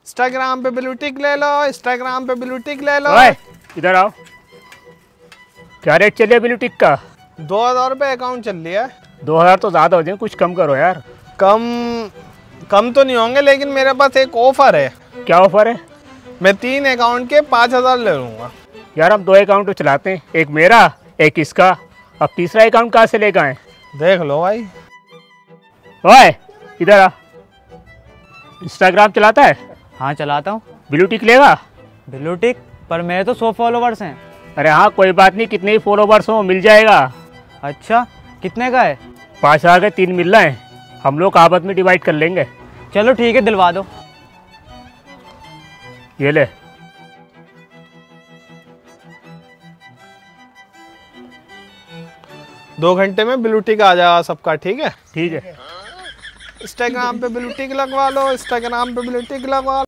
Instagram पे blue tick ले लो, Instagram पे ब्लू टिक ले लो। ओए इधर आओ, क्या रेट चलिए ब्लू टिक का? 2000 रुपये अकाउंट चल रही है। 2000 तो ज़्यादा हो जाए, कुछ कम करो यार। कम तो नहीं होंगे, लेकिन मेरे पास एक ऑफर है। क्या ऑफर है? मैं 3 अकाउंट के 5000 ले लूँगा। यार हम 2 अकाउंट तो चलाते हैं, एक मेरा एक इसका, अब तीसरा अकाउंट कहाँ से लेकर आए? देख लो भाई। ओए इधर आ, इंस्टाग्राम चलाता है? हाँ चलाता हूँ। ब्लू टिक लेगा? ब्लू टिक पर मेरे तो 100 फॉलोवर्स हैं। अरे हाँ कोई बात नहीं, कितने ही फॉलोवर्स हो मिल जाएगा। अच्छा कितने का है? 5000 के 3 मिल रहे हैं, हम लोग आपस में डिवाइड कर लेंगे। चलो ठीक है, दिलवा दो। ये ले। दो घंटे में ब्लू टिक आ जाएगा सबका, ठीक है? ठीक है। इंस्टाग्राम पे ब्लू टिक लगवा लो, इंस्टाग्राम पे ब्लू टिक लगवा लो।